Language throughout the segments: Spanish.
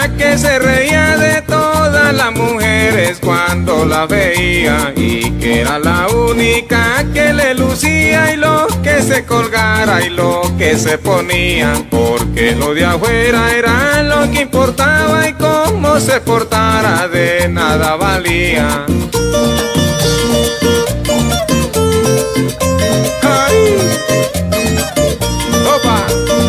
la que se reía de todas las mujeres cuando la veía, y que era la única que le lucía y lo que se colgara y lo que se ponía, porque lo de afuera era lo que importaba y cómo se portara de nada valía. ¡Ay! ¡Opa!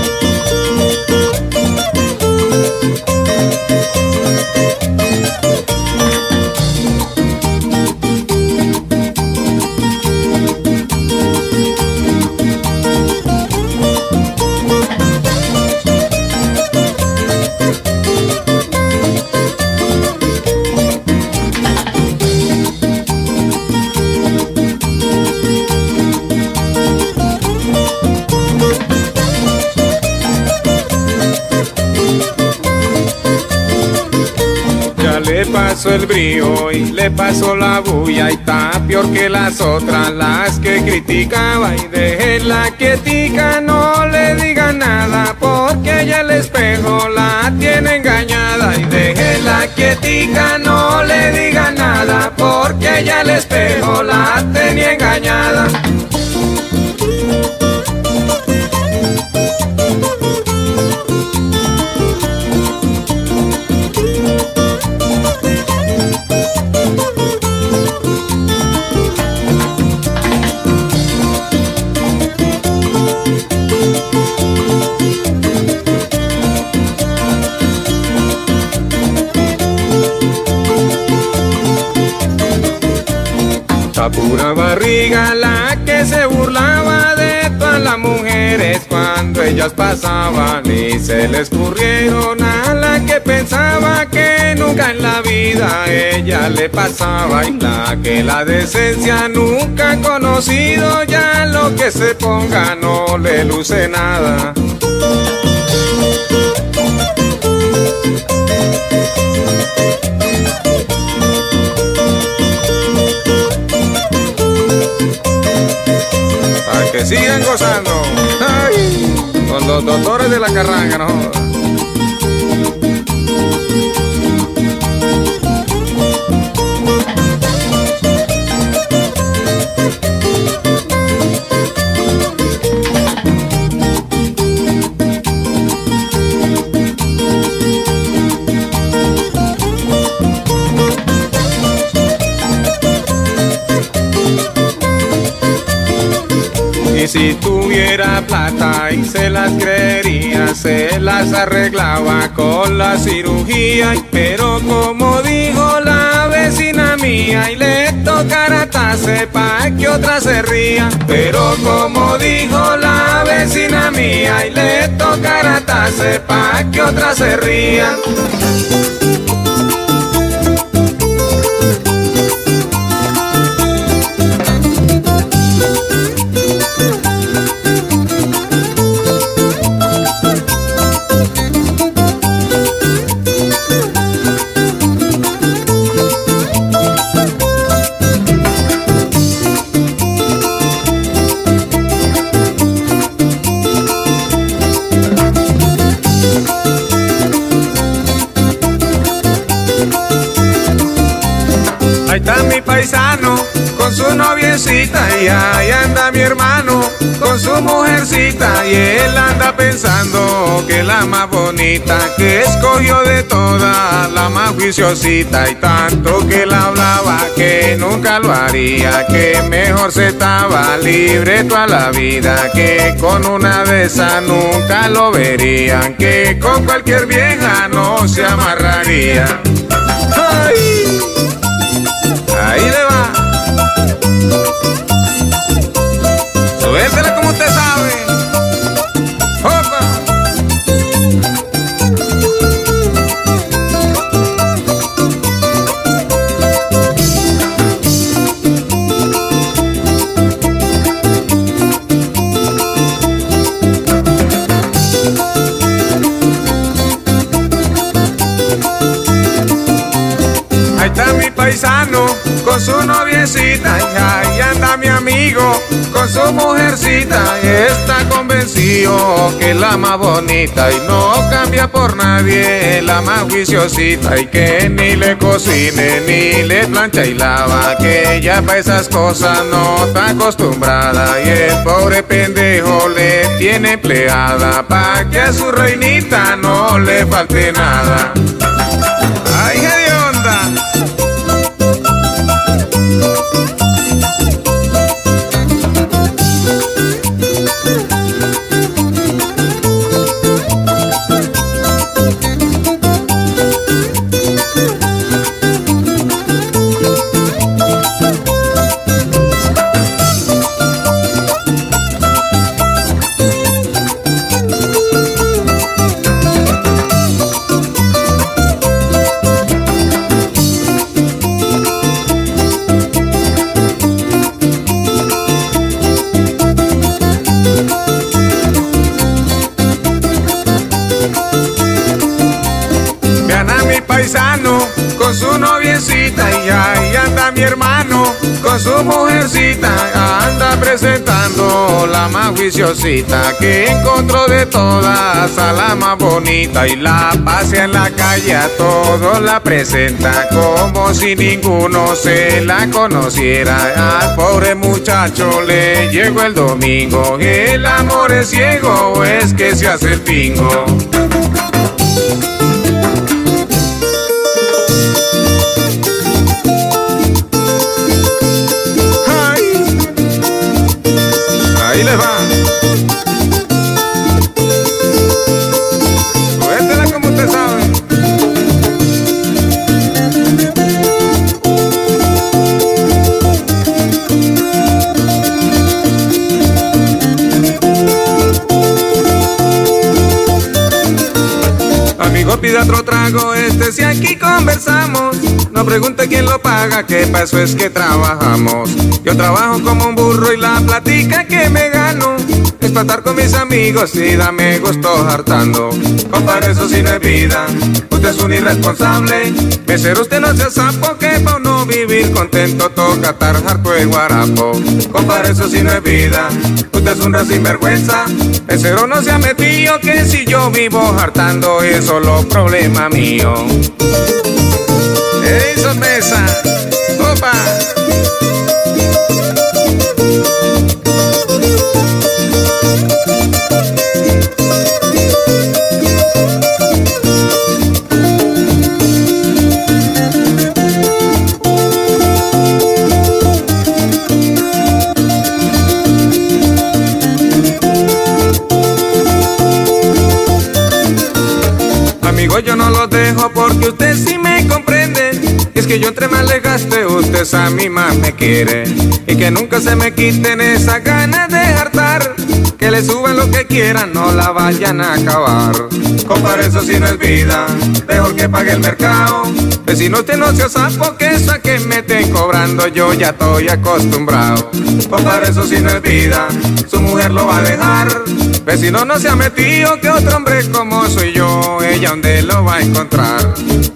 Le pasó el brío y le pasó la bulla, y está peor que las otras, las que criticaba, y déjela quietica, no le diga nada, porque ella el espejo la tiene engañada. Y déjela quietica, no le diga nada, porque ella el espejo la tenía engañada. La pura barriga la que se burlaba de todas las mujeres cuando ellas pasaban, y se le escurrieron a la que pensaba que nunca en la vida ella le pasaba, y la que la decencia nunca ha conocido, ya lo que se ponga no le luce nada. Para que sigan gozando. Ay, con los doctores de la carranga, no jodas. Y si tuviera plata y se las creería, se las arreglaba con la cirugía. Pero como dijo la vecina mía, y le tocara atarse pa' que otra se ría. Pero como dijo la vecina mía, y le tocara atarse pa' que otra se ría. Ahí está mi paisano con su noviecita, y ahí anda mi hermano con su mujercita, y él anda pensando que la más bonita, que escogió de todas la más juiciosita, y tanto que la hablaba que nunca lo haría, que mejor se estaba libre toda la vida, que con una de esas nunca lo verían, que con cualquier vieja no se amarraría. ¡Ay! Ahí le va. Suéltela como usted sabe. ¡Opa! Ahí está mi paisano con con su noviecita, y ahí anda mi amigo con su mujercita, y está convencido que es la más bonita y no cambia por nadie, la más juiciosita, y que ni le cocine ni le plancha y lava, que ella pa' esas cosas no está acostumbrada, y el pobre pendejo le tiene empleada pa' que a su reinita no le falte nada. ¡Ay, qué onda! Paisano con su noviecita, y ahí anda mi hermano con su mujercita, anda presentando la más juiciosita, que encontró de todas a la más bonita, y la pasea en la calle, a todos la presenta como si ninguno se la conociera. Al pobre muchacho le llegó el domingo, el amor es ciego o es que se hace el pingo. Ahí les va. Cuéntela como usted sabe. Amigo, pida otro trago, si aquí conversamos. No pregunte quién lo paga, que pa' eso es que trabajamos. Yo trabajo como un burro y la platica que me gano es para estar con mis amigos y dame gusto hartando. Compadre, eso sí no es vida, usted es un irresponsable. Mesero, usted no sea sapo, que pa' no vivir contento toca estar harto de guarapo. Compadre, eso sí no es vida, usted es un sinvergüenza. Mesero, no se ha metido, que si yo vivo hartando es solo problema mío. ¡Ey, sorpresa! ¡Opa! Amigo, yo no lo dejo porque usted sí me comprende. Y es que yo entre más le gaste, usted a mí más me quiere. Y que nunca se me quiten esas ganas de hartar. Que le suban lo que quieran, no la vayan a acabar. Compadre, eso sí no es vida, mejor que pague el mercado. Vecino, usted no sea sapo, que eso a que me estén cobrando yo ya estoy acostumbrado. Compadre, eso sí no es vida, su mujer lo va a dejar. Vecino, no se ha metido, que otro hombre como soy yo, ella donde lo va a encontrar.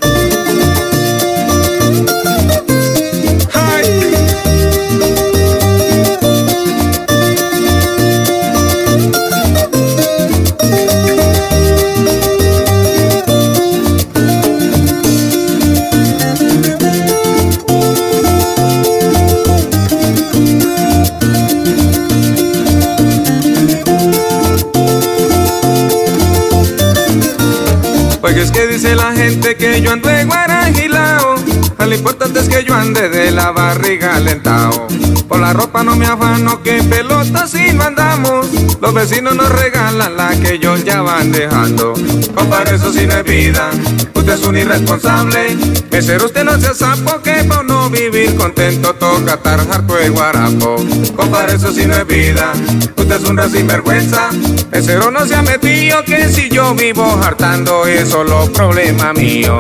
Pues es que dice la gente que yo ando de guarajilao. Lo importante es que yo ande de la barriga alentao. Por la ropa no me afano, que en pelota sí no andamos. Los vecinos nos regalan la que ellos ya van dejando. Compadre, eso sí no es vida, usted es un irresponsable. Mesero, usted no sea sapo, que por no vivir contento toca estar harto de guarapo. Compadre, eso sí no es vida, usted es un sinvergüenza. Mesero, no se ha metido, que si yo vivo hartando es solo problema mío.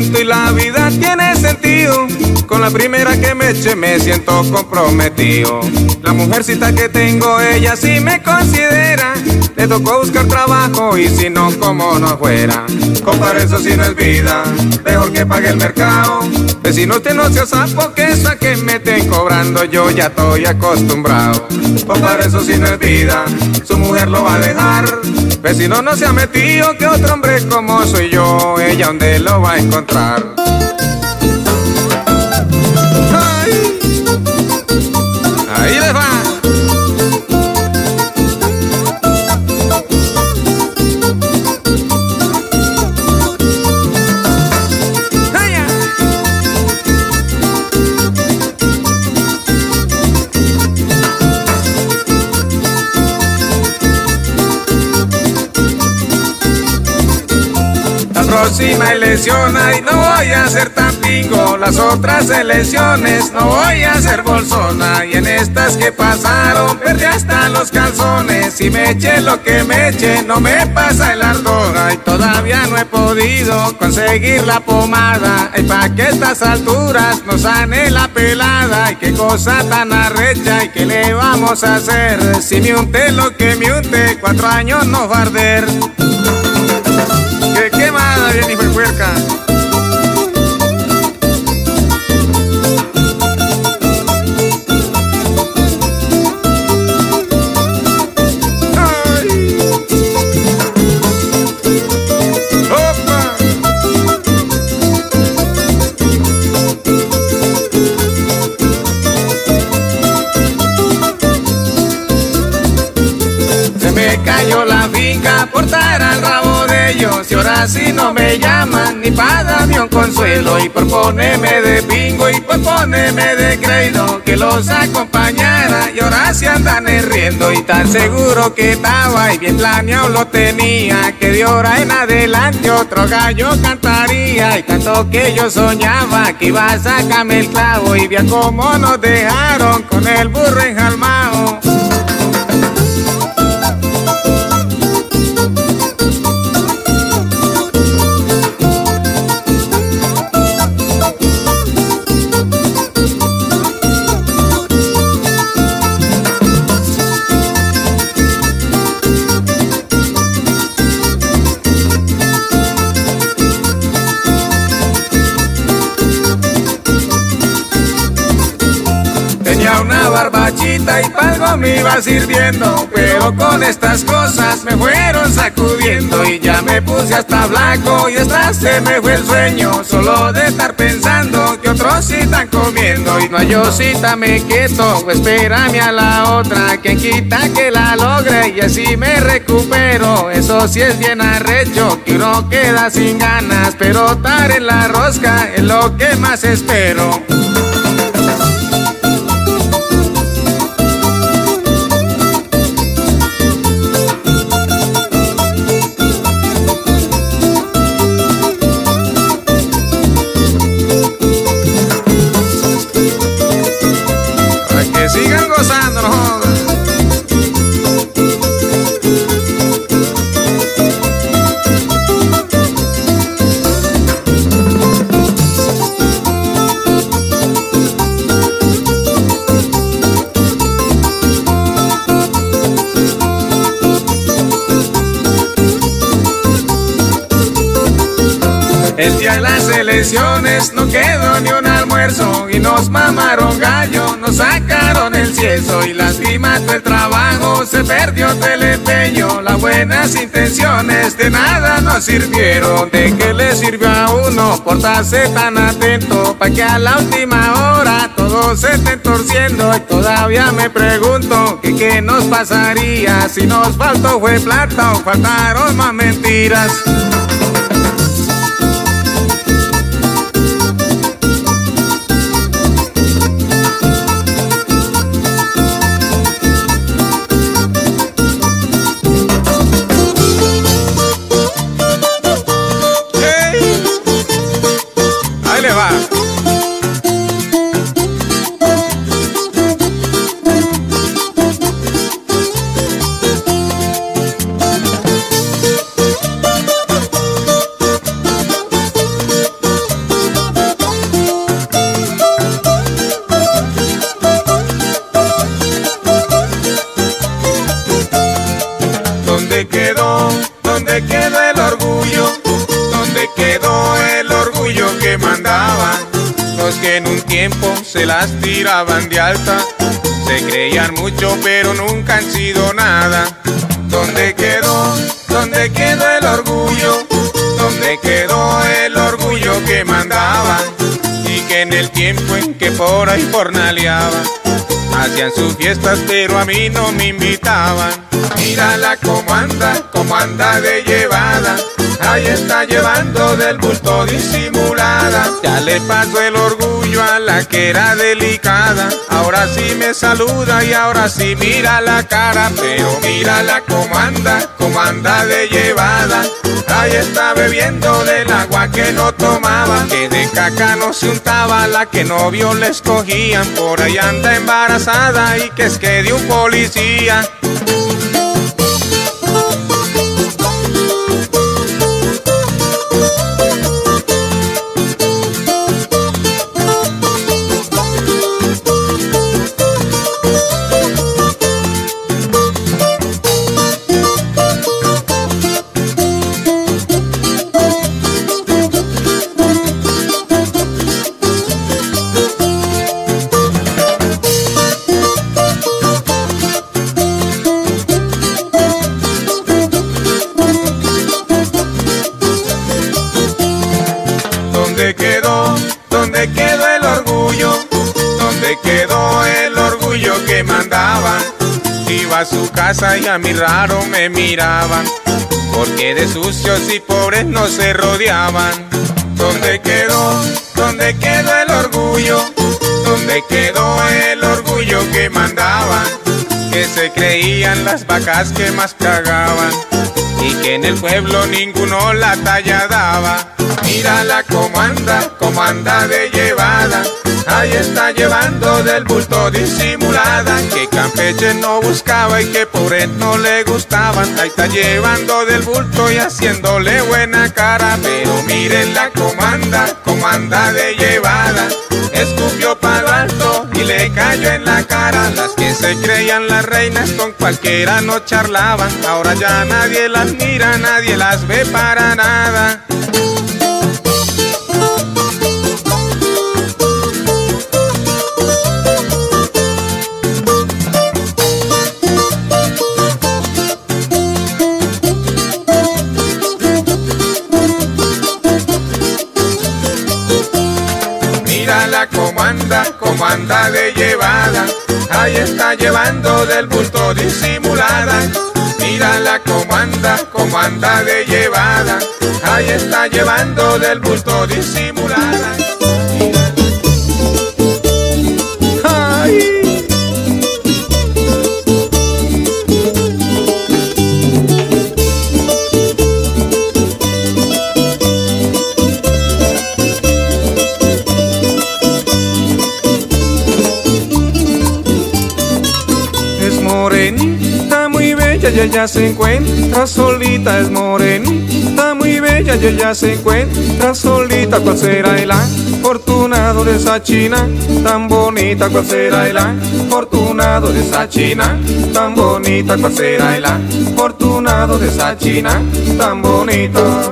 siento y la vida tiene sentido. Con la primera que me eche me siento comprometido. La mujercita que tengo, ella sí me considera. Le tocó buscar trabajo y si no, como no fuera. Compadre, eso sí no es vida, mejor que pague el mercado. Vecino, usted no sea sapo, que eso a que me estén cobrando yo ya estoy acostumbrado. Compadre, eso sí no es vida, su mujer lo va a dejar. Vecino, no se ha metido que otro hombre como soy yo, ella donde lo va a encontrar. Ay, ahí les va. Próxima elección, ay, no voy a ser tan pingo. Las otras elecciones no voy a ser bolsona. Y en estas que pasaron perdí hasta los calzones. Si me eché lo que me eché, no me pasa el ardor. Ay, todavía no he podido conseguir la pomada. Ay, pa' que estas alturas nos sane la pelada. Ay, qué cosa tan arrecha, y qué le vamos a hacer. Si me unté lo que me unté, 4 años no va a arder. ¡Qué quemada, Jennifer Puerca! ¡Ay! ¡Opa! Se me cayó la finca por estar al rabo de ellos. Y ahora sí no me llaman ni para darme un consuelo. Y por ponerme de bingo y por ponerme de crédito que los acompañara. Y ahora sí andan riendo. Y tan seguro que estaba y bien planeado lo tenía, que de ahora en adelante otro gallo cantaría. Y tanto que yo soñaba que iba a sacarme el clavo. Y vea cómo nos dejaron con el burro enjalmao. Tenía una barbachita y palgo me iba sirviendo, pero con estas cosas me fueron sacudiendo. Y ya me puse hasta blanco y hasta se me fue el sueño, solo de estar pensando que otros sí están comiendo. Y no hay cosita me quieto, espérame a la otra, quien quita que la logre y así me recupero. Eso sí es bien arrecho, que uno queda sin ganas, pero estar en la rosca es lo que más espero. Sigan gozando, no jodan. El día de las elecciones no quedó ni un almuerzo y nos mamaron gallo, nos sacaron el cieso y lastimando el trabajo se perdió el empeño. Las buenas intenciones de nada nos sirvieron. ¿De qué le sirvió a uno portarse tan atento pa' que a la última hora todo se esté torciendo? Y todavía me pregunto que qué nos pasaría si nos faltó fue plata o faltaron más mentiras. Ahí le va. los que en un tiempo se las tiraban de alta, se creían mucho pero nunca han sido nada. ¿Dónde quedó el orgullo? ¿Dónde quedó el orgullo que mandaba? Y que en el tiempo en que por ahí jornaleaba, hacían sus fiestas pero a mí no me invitaban. Mírala cómo anda de llevada, ahí está llevando del bulto disimulada. Ya le pasó el orgullo a la que era delicada, ahora sí me saluda y ahora sí mira la cara. Pero mírala cómo anda de llevada, ahí está bebiendo del agua que no tomaba, que de caca no se untaba, la que novio le escogían. Por ahí anda embarazada y que es que de un policía. ¿Dónde quedó el orgullo? ¿Dónde quedó el orgullo que mandaba? Iba a su casa y a mí raro me miraban, porque de sucios y pobres no se rodeaban. ¿Dónde quedó el orgullo? ¿Dónde quedó el orgullo que mandaba? Que se creían las vacas que más cagaban, y que en el pueblo ninguno la talla daba. Mírala cómo anda de llevada, ahí está llevando del bulto disimulada, que Campeche no buscaba y que por él no le gustaban. Ahí está llevando del bulto y haciéndole buena cara. Pero mírenla cómo anda de llevada, escupió palo alto y le cayó en la cara. Las que se creían las reinas con cualquiera no charlaban, ahora ya nadie las mira, nadie las ve para nada. Mírala cómo anda de llevada, ahí está llevando del bulto disimulada. Mírala cómo anda de llevada, ahí está llevando del bulto disimulada. ¡Ay! Morenita muy bella y ella se encuentra solita. Es morenita muy bella y ella se encuentra solita. ¿Cuál será el afortunado de esa china tan bonita? ¿Cuál será el afortunado de esa china tan bonita? ¿Cuál será el afortunado de esa china tan bonita?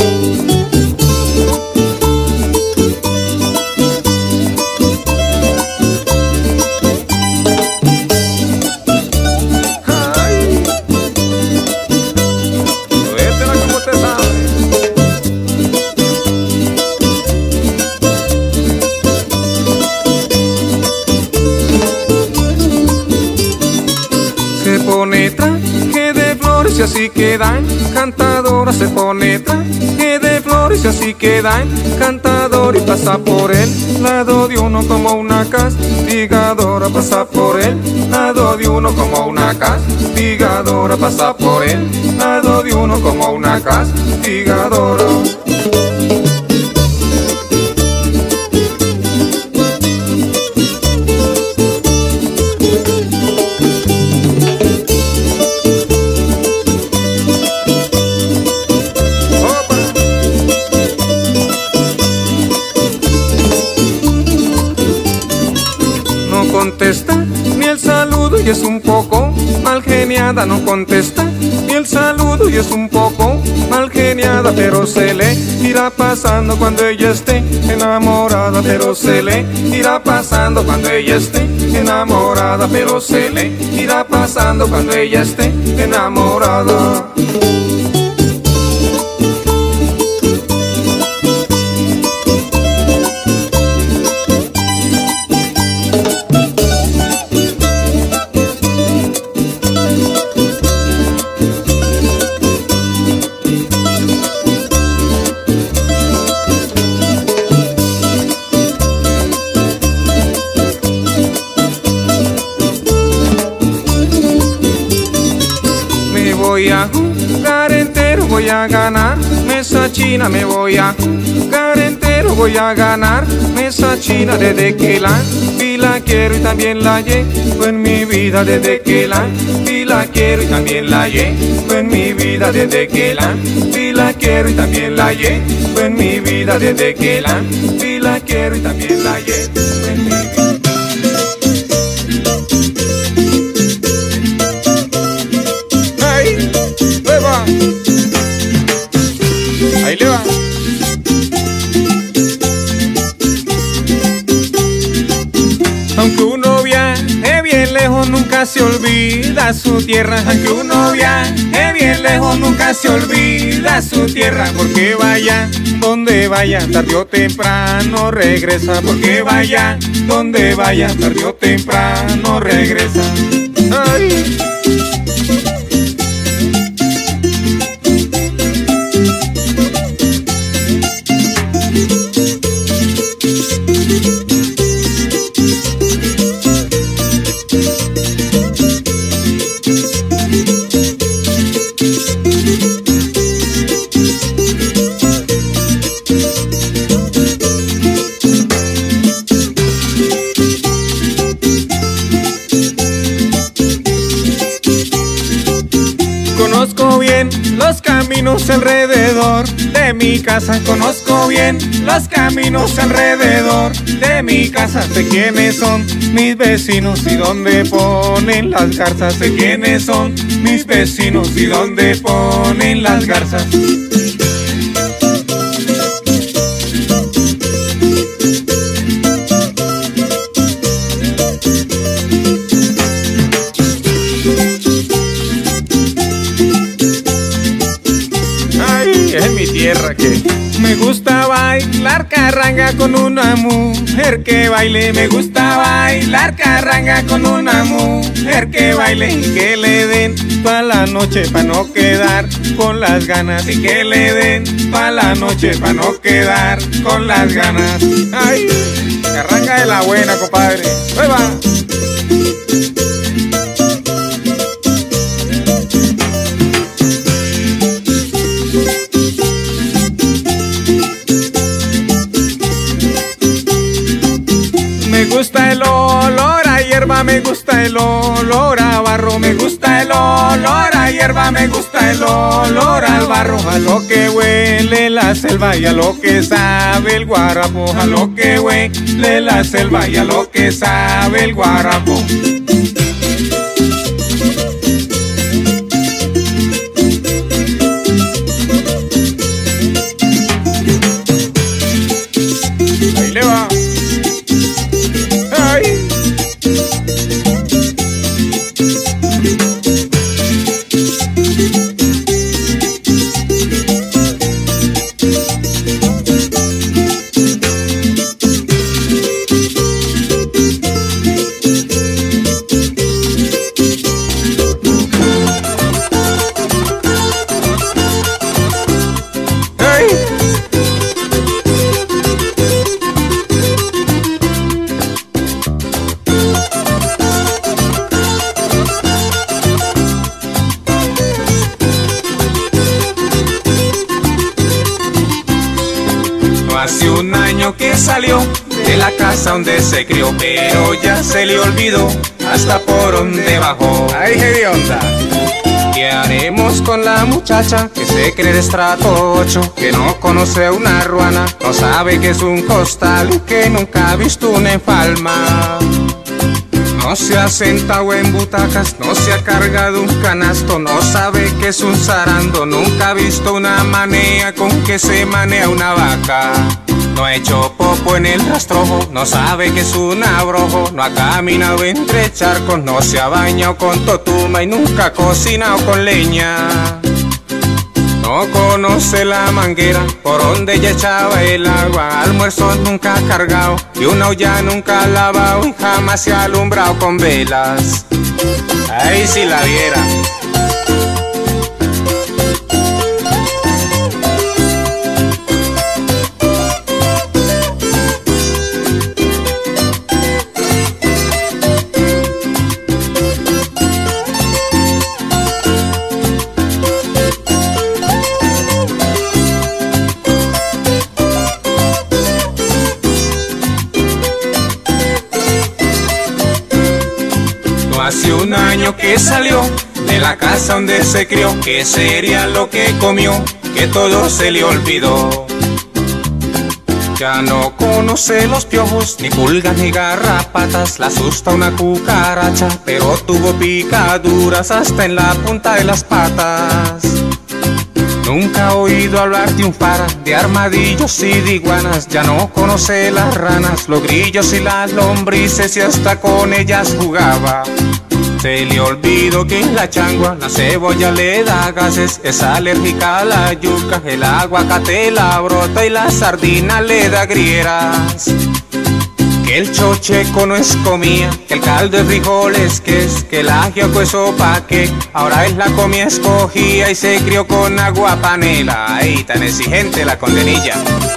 Se pone traje de flores y así queda encantadora. Se pone traje de flores y así queda encantadora. Y pasa por el lado de uno como una castigadora. Pasa por el lado de uno como una castigadora. Pasa por el lado de uno como una castigadora. contesta ni el saludo y es un poco mal geniada, no contesta ni el saludo y es un poco mal geniada, pero se le irá pasando cuando ella esté enamorada, pero se le irá pasando cuando ella esté enamorada, pero se le irá pasando cuando ella esté enamorada. Voy a jugar entero, voy a ganar mesa china, me voy a jugar entero, voy a ganar mesa china, desde que la vi la quiero y también la llevo en mi vida, desde que la vi la quiero y también la llevo en mi vida, desde que la vi la quiero y también la llevo en mi vida, desde que la vi la quiero y también la llevo en mi vida. Ahí le va. Aunque uno viaje bien lejos nunca se olvida su tierra, aunque uno viaje bien lejos nunca se olvida su tierra, porque vaya donde vaya, tarde o temprano regresa, porque vaya donde vaya, tarde o temprano regresa. Ay. Conozco bien los caminos alrededor de mi casa, conozco bien los caminos alrededor de mi casa, sé quiénes son mis vecinos y dónde ponen las garzas, sé quiénes son mis vecinos y dónde ponen las garzas. Es mi tierra que me gusta bailar carranga con una mujer que baile, me gusta bailar carranga con una mujer que baile y que le den toda la noche pa' no quedar con las ganas, y que le den toda la noche pa' no quedar con las ganas. Ay, carranga de la buena, compadre. ¡Ahí va! Me gusta el olor a hierba, me gusta el olor a barro, me gusta el olor a hierba, me gusta el olor al barro, a lo que huele la selva y a lo que sabe el guarapo, a lo que huele la selva y a lo que sabe el guarapo. Ahí le va. Hace un año que salió de la casa donde se crió, pero ya se le olvidó hasta por donde bajó. ¡Ay, hedionda! ¿Qué haremos con la muchacha que se cree de estrato 8? Que no conoce una ruana, no sabe que es un costal, que nunca ha visto una enfalma. No se ha sentado en butacas, no se ha cargado un canasto, no sabe que es un zarando, nunca ha visto una manea con que se manea una vaca. No ha hecho popo en el rastrojo, no sabe que es un abrojo, no ha caminado entre charcos, no se ha bañado con totuma y nunca ha cocinado con leña. No conoce la manguera por donde ella echaba el agua, almuerzo nunca ha cargado y una olla nunca ha lavado y jamás se ha alumbrado con velas. Ay, si la viera. Hace un año que salió de la casa donde se crió, que sería lo que comió, que todo se le olvidó. Ya no conoce los piojos, ni pulgas ni garrapatas, la asusta una cucaracha, pero tuvo picaduras hasta en la punta de las patas. Nunca ha oído hablar de un fara, de armadillos y de iguanas, ya no conoce las ranas, los grillos y las lombrices y hasta con ellas jugaba. Se le olvidó que la changua, la cebolla le da gases, es alérgica a la yuca, el aguacate la brota y la sardina le da grieras. Que el chocheco no es comida, que el caldo de frijoles que es, que el ajiaco es sopa que ahora es la comida escogida y se crió con agua panela. Ay, tan exigente la condenilla.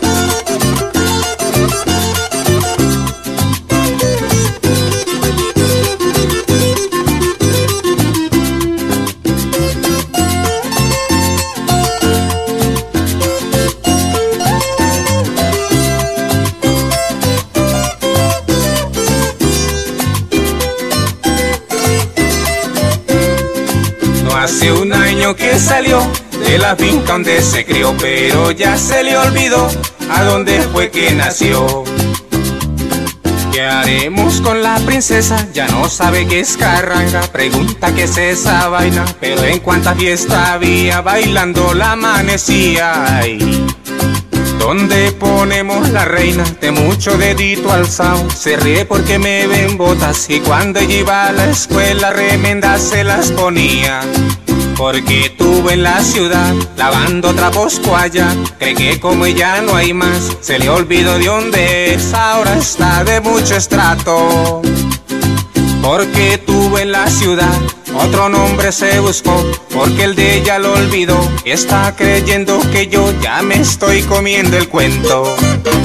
Hace un año que salió de la finca donde se crió, pero ya se le olvidó a dónde fue que nació. ¿Qué haremos con la princesa? Ya no sabe qué es carranga, pregunta qué es esa vaina, pero en cuánta fiesta había bailando la amanecía. Ay, ¿dónde ponemos la reina? De mucho dedito alzado, se ríe porque me ven botas y cuando ella iba a la escuela remendas se las ponía. Porque tuvo en la ciudad lavando trapos allá, cree que como ella no hay más, se le olvidó de dónde es, ahora está de mucho estrato. Porque tuvo en la ciudad otro nombre se buscó, porque el de ella lo olvidó y está creyendo que yo ya me estoy comiendo el cuento.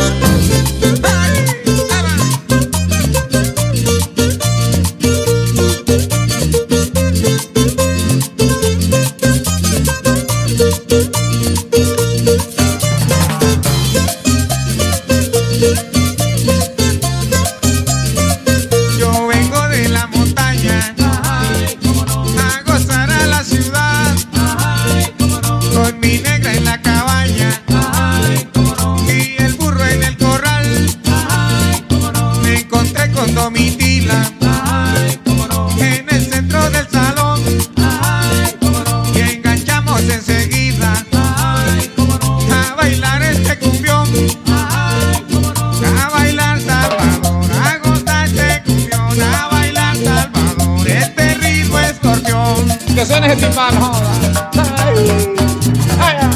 Domitila, en el centro del salón, y enganchamos enseguida a bailar este cumbión, a bailar Salvador, a gozar este cumbión, a bailar Salvador, este ritmo escorpión. Que suene ese timbal, joda. Ay, ay, ay,